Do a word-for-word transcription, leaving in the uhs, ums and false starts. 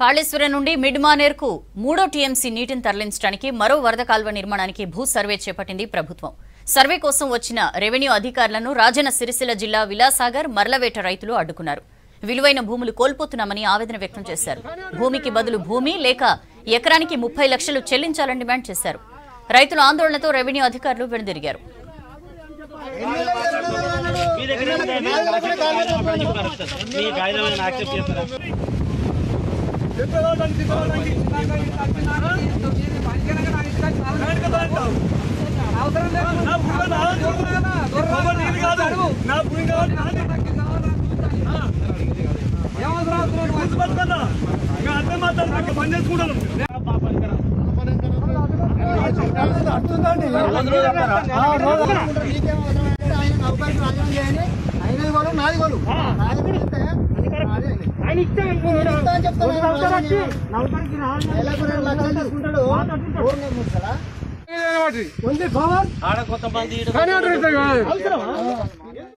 కాళేశ్వరం నుండి మిడ్మానేర్కు మూడో టీఎంసీ నీటిని తరలించడానికి మరో వరద కాల్వ నిర్మాణానికి భూ సర్వే చేపట్టింది ప్రభుత్వం. సర్వే కోసం వచ్చిన రెవెన్యూ అధికారులను రాజన్న సిరిసిల్ల జిల్లా విలాసాగర్ మర్లవేట రైతులు అడ్డుకున్నారు. విలువైన భూములు కోల్పోతున్నామని ఆవేదన వ్యక్తం చేశారు. భూమికి బదులు భూమి లేక ఎకరానికి ముప్పై లక్షలు చెల్లించాలని డిమాండ్ చేశారు. రైతుల ఆందోళనతో రెవెన్యూ అధికారులు వెనుదిరిగారు. ఆడ కొంతమంది